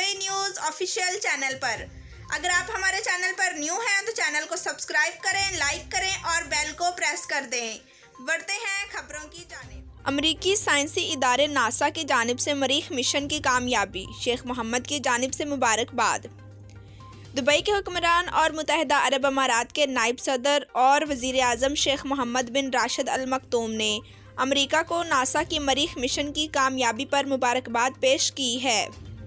UAE news official channel पर। अगर आप हमारे चैनल पर न्यू हैं तो चैनल को सब्सक्राइब करें, लाइक करें और बेल को प्रेस कर दें। बढ़ते हैं खबरों की जानिब। अमरीकी साइंसी इदारे नासा की जानिब से मरीख मिशन की कामयाबी, शेख मोहम्मद की जानिब से मुबारकबाद। दुबई के हुक्मरान और मुत्तहिदा अरब अमारात के नायब सदर और वज़ीर आज़म शेख मोहम्मद बिन राशिद अल मकतूम ने अमेरिका को नासा की मरीख मिशन की कामयाबी पर मुबारकबाद पेश की है।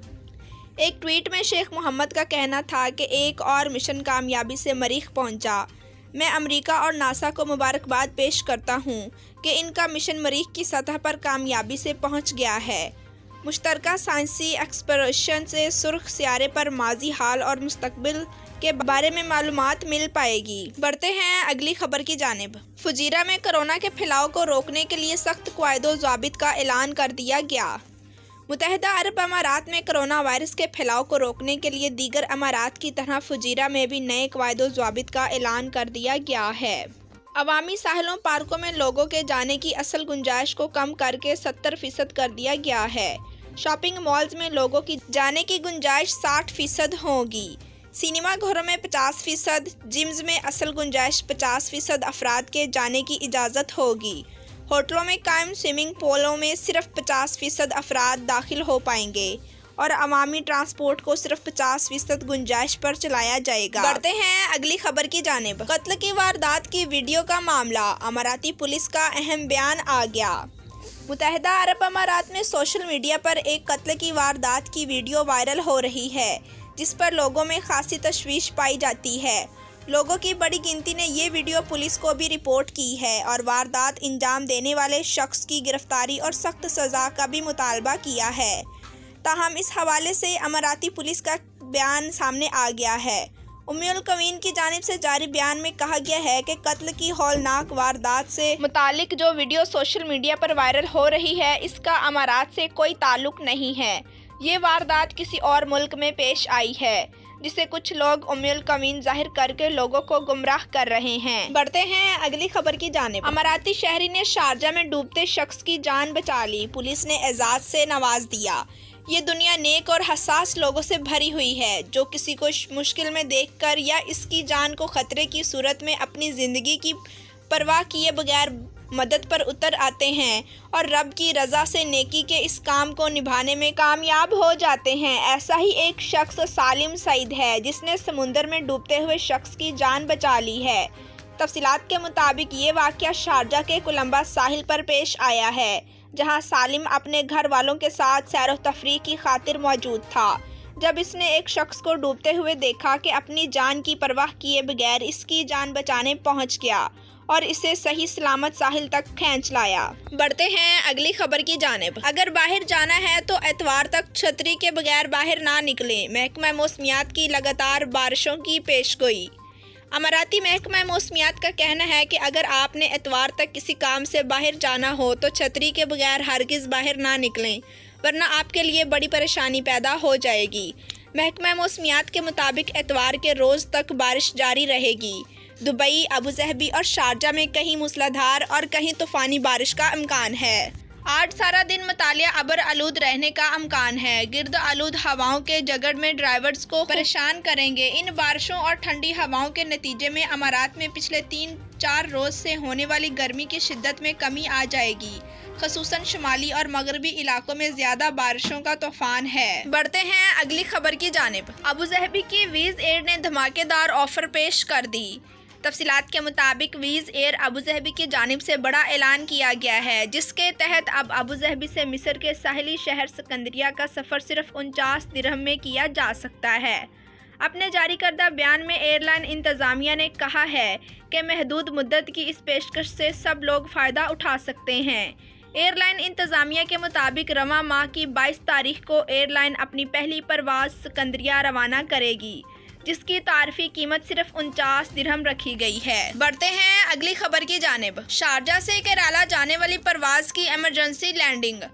एक ट्वीट में शेख मोहम्मद का कहना था कि एक और मिशन कामयाबी से मरीख पहुंचा। मैं अमेरिका और नासा को मुबारकबाद पेश करता हूं कि इनका मिशन मरीख की सतह पर कामयाबी से पहुंच गया है। मुश्तरका साइंसी एक्सप्लोरेशन से सुर्ख सियारे पर माजी, हाल और मुस्तकबिल के बारे में मालूमात मिल पाएगी। बढ़ते हैं अगली खबर की जानिब। फुजीरा में कोरोना के फैलाव को रोकने के लिए सख्त क़वायदो ज़ाबित का ऐलान कर दिया गया। मुत्तहिदा अरब अमारात में कोरोना वायरस के फैलाव को रोकने के लिए दीगर अमारात की तरह फुजीरा में भी नए क़वायदो ज़ाबित का ऐलान कर दिया गया है। अवामी साहिलों, पार्कों में लोगों के जाने की असल गुंजाइश को कम करके 70% कर दिया गया है। शॉपिंग मॉल्स में लोगों की जाने की गुंजाइश 60% होगी। सिनेमा घरों में 50%, जिम्स में असल गुंजाइश 50% अफराद के जाने की इजाज़त होगी। होटलों में कायम स्विमिंग पूलों में सिर्फ 50% अफराद दाखिल हो पाएंगे और अवामी ट्रांसपोर्ट को सिर्फ 50% गुंजाइश पर चलाया जाएगा। बढ़ते हैं अगली खबर की जानिब। कत्ल की वारदात की वीडियो का मामला, अमाराती पुलिस का अहम बयान आ गया। मुत्तहिदा अरब अमारात में सोशल मीडिया पर एक कत्ल की वारदात की वीडियो वायरल हो रही है, जिस पर लोगों में खासी तशवीश पाई जाती है। लोगों की बड़ी गिनती ने ये वीडियो पुलिस को भी रिपोर्ट की है और वारदात अंजाम देने वाले शख्स की गिरफ्तारी और सख्त सज़ा का भी मुतालबा किया है। ताहम इस हवाले से अमाराती पुलिस का बयान सामने आ गया है। उम्मुल कवीन की जानिब से जारी बयान में कहा गया है कि कत्ल की हौलनाक वारदात से मुतालिक जो वीडियो सोशल मीडिया पर वायरल हो रही है, इसका अमारात से कोई ताल्लुक नहीं है। ये वारदात किसी और मुल्क में पेश आई है, जिसे कुछ लोग उम्मुल कवीन जाहिर करके लोगों को गुमराह कर रहे हैं। बढ़ते हैं अगली खबर की जानिब। अमाराती शहरी ने शारजा में डूबते शख्स की जान बचा ली, पुलिस ने एजाज से नवाज दिया। ये दुनिया नेक और हसास लोगों से भरी हुई है, जो किसी को मुश्किल में देखकर या इसकी जान को खतरे की सूरत में अपनी ज़िंदगी की परवाह किए बगैर मदद पर उतर आते हैं और रब की रज़ा से नेकी के इस काम को निभाने में कामयाब हो जाते हैं। ऐसा ही एक शख्स सालिम सईद है, जिसने समुंदर में डूबते हुए शख्स की जान बचा ली है। तफसीलात के मुताबिक ये वाक़या शारजा के कोलंबा साहिल पर पेश आया है, जहां सालिम अपने घर वालों के साथ सैर तफरीह की खातिर मौजूद था, जब इसने एक शख्स को डूबते हुए देखा कि अपनी जान की परवाह किए बगैर इसकी जान बचाने पहुंच गया और इसे सही सलामत साहिल तक खींच लाया। बढ़ते हैं अगली खबर की जानिब। अगर बाहर जाना है तो एतवार तक छतरी के बगैर बाहर ना निकलें, महकमा मौसमियात की लगातार बारिशों की पेशगोई। अमाराती महकमा मौसमियात का कहना है कि अगर आपने एतवार तक किसी काम से बाहर जाना हो तो छतरी के बगैर हरगिज़ बाहर ना निकलें, वरना आपके लिए बड़ी परेशानी पैदा हो जाएगी। महकमा मौसमियात के मुताबिक एतवार के रोज़ तक बारिश जारी रहेगी। दुबई, अबूज़हबी और शारजा में कहीं मूसलाधार और कहीं तूफ़ानी बारिश का इम्कान है। आज सारा दिन मुतालिया अबर आलूद रहने का इम्कान है। गिर्द आलूद हवाओं के जगड़ में ड्राइवर्स को परेशान करेंगे। इन बारिशों और ठंडी हवाओं के नतीजे में अमारात में पिछले 3-4 रोज़ से होने वाली गर्मी की शिद्दत में कमी आ जाएगी। ख़ुसूसन शुमाली और मगरबी इलाकों में ज़्यादा बारिशों का तूफान है। बढ़ते हैं अगली खबर की जानिब। अबूज़हबी की वीज़ एयर ने धमाकेदार ऑफ़र पेश कर दी। तफसीलात के मुताबिक वीज़ एयर अबूज़हबी की जानिब से बड़ा ऐलान किया गया है, जिसके तहत अब अबूज़हबी से मिस्र के साहिली शहर सिकंदरिया का सफ़र सिर्फ 49 दिरहम में किया जा सकता है। अपने जारी करदा बयान में एयरलाइन इंतज़ामिया ने कहा है कि महदूद मुद्दत की इस पेशकश से सब लोग फ़ायदा उठा सकते हैं। एयरलाइन इंतज़ामिया के मुताबिक रवां माह की 22 तारीख को एयरलाइन अपनी पहली परवाज़ सिकंदरिया रवाना करेगी, जिसकी तारफी कीमत सिर्फ 49 दिरहम रखी गई है। बढ़ते हैं अगली खबर की जानिब। शारजा से केराला जाने वाली परवाज़ की emergency landing.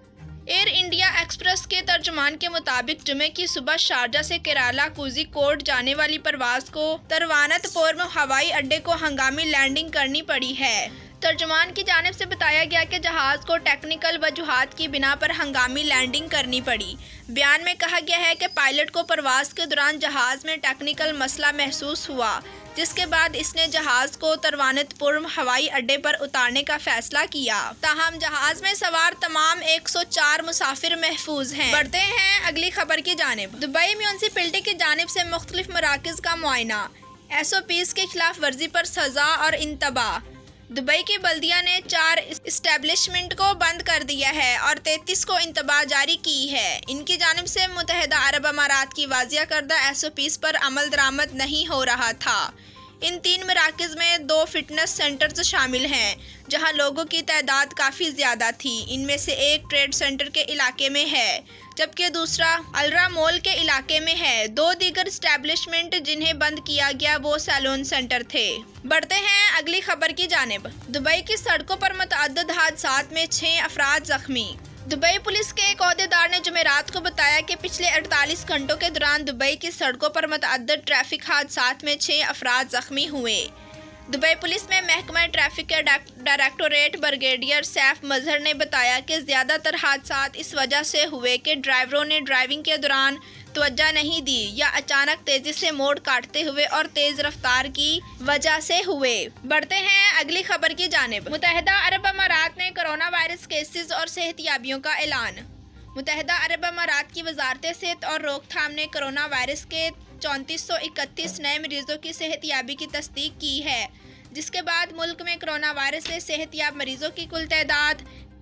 Air India express के तर्जुमान के मुताबिक जुमे की सुबह शारजा से केराला कोझिकोड जाने वाली परवाज को तिरुवनंतपुरम हवाई अड्डे को हंगामी लैंडिंग करनी पड़ी है। तर्जुमान की जानिब से बताया गया कि जहाज़ को टेक्निकल वजूहात की बिना पर हंगामी लैंडिंग करनी पड़ी। बयान में कहा गया है कि पायलट को परवाज के दौरान जहाज़ में टेक्निकल मसला महसूस हुआ, जिसके बाद इसने जहाज़ को तिरुवनंतपुरम हवाई अड्डे पर उतारने का फैसला किया। ताहम जहाज़ में सवार तमाम 104 मुसाफिर महफूज हैं। बढ़ते हैं अगली खबर की जानिब। दुबई म्यूनसिपैलिटी की जानिब से मुख्तलिफ मराकज़ का मुआयना, SOPs के खिलाफ वर्जी पर सज़ा और इंतबाह। दुबई की बल्दिया ने 4 इस्टेब्लिशमेंट को बंद कर दिया है और 33 को इंतबाह जारी की है। इनकी जानिब से मुत्तहिदा अरब अमारात की वाज़िया करदा SOPs पर अमल दरामद नहीं हो रहा था। इन 3 मराकज़ में 2 फिटनेस सेंटर्स शामिल हैं, जहां लोगों की तादाद काफ़ी ज़्यादा थी। इनमें से एक ट्रेड सेंटर के इलाके में है, जबकि दूसरा अलरा मॉल के इलाके में है। 2 दीगर इस्टेब्लिशमेंट जिन्हें बंद किया गया वो सैलून सेंटर थे। बढ़ते हैं अगली खबर की जानिब। दुबई की सड़कों पर मुतअद्दिद हादसात में 6 अफराद जख्मी। दुबई पुलिस के एक ओहदेदार ने जुमेरात को बताया कि पिछले 48 घंटों के दौरान दुबई की सड़कों पर मुतअद्दिद ट्रैफिक हादसात में 6 अफराद जख्मी हुए। दुबई पुलिस में महकमा ट्रैफिक के डायरेक्टोरेट ब्रिगेडियर सैफ मजहर ने बताया कि ज़्यादातर हादसात इस वजह से हुए कि ड्राइवरों ने ड्राइविंग के दौरान तवज्जो नहीं दी या अचानक तेज़ी से मोड़ काटते हुए और तेज़ रफ्तार की वजह से हुए। बढ़ते हैं अगली खबर की जानिब। मुत्तहिदा अरब अमारात ने कोरोना वायरस केसेस और सेहतियाबियों का ऐलान। मुत्तहिदा अरब अमारात की वजारत सेहत और रोकथाम ने कोरोना वायरस के 3431 नए मरीजों की सेहतियाबी की तस्दीक की है, जिसके बाद मुल्क में कोरोना वायरस से सेहतियाब मरीजों की कुल तादाद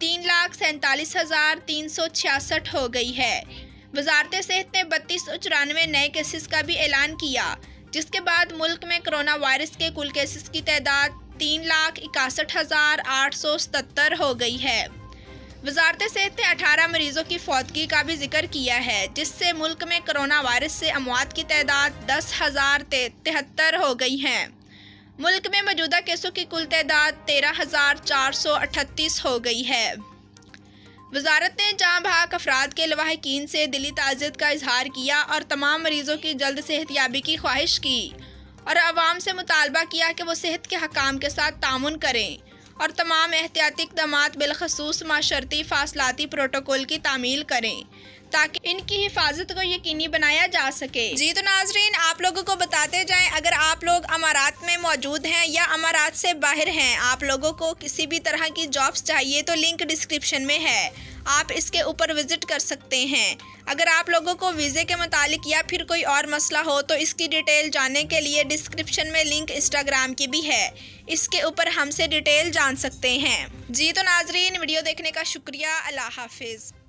3,47,366 हो गई है। वजारत सेहत ने 3294 नए केसेस का भी ऐलान किया, जिसके बाद मुल्क में कोरोना वायरस के कुल केसेस की तादाद 3,61,877 हो गई है। वजारत सेहत ने 18 मरीजों की फौतगी का भी जिक्र किया है, जिससे मुल्क में कोरोना वायरस से अमवात की तादाद 10,073 हो गई है। मुल्क में मौजूदा केसों की कुल तादाद 13,438 हो गई है। वजारत ने जाँ बहक अफराद के लवाहिकीन से दिली ताज़ियत का इजहार किया और तमाम मरीजों की जल्द सेहतियाबी की ख्वाहिश की और अवाम से मुतालबा किया कि वो सेहत के हकाम के साथ तामुन करें और तमाम एहतियाती इक़दामात बिलखसूस माशरती फासलाती प्रोटोकॉल की तामील करें ताकि इनकी हिफाजत को यकीनी बनाया जा सके। जी तो नाजरीन, आप लोगों को बताते जाएं, अगर आप लोग अमारात में मौजूद हैं या अमारात से बाहर हैं, आप लोगों को किसी भी तरह की जॉब्स चाहिए तो लिंक डिस्क्रिप्शन में है, आप इसके ऊपर विजिट कर सकते हैं। अगर आप लोगों को वीज़े के मुतालिक या फिर कोई और मसला हो तो इसकी डिटेल जानने के लिए डिस्क्रिप्शन में लिंक इंस्टाग्राम की भी है, इसके ऊपर हमसे डिटेल जान सकते हैं। जी तो नाजरीन, वीडियो देखने का शुक्रिया। अल्लाह हाफिज़।